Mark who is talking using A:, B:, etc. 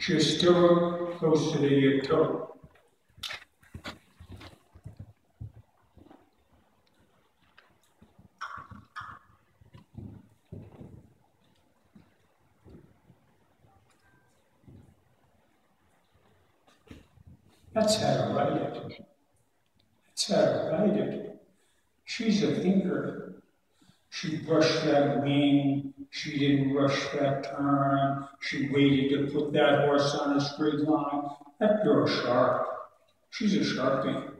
A: She is still close to the toe. That's how to write it. That's how to write it. She's a thinker. She brushed that wing. She didn't rush that turn. She waited to put that horse on a straight line. That girl's sharp. She's a sharpie.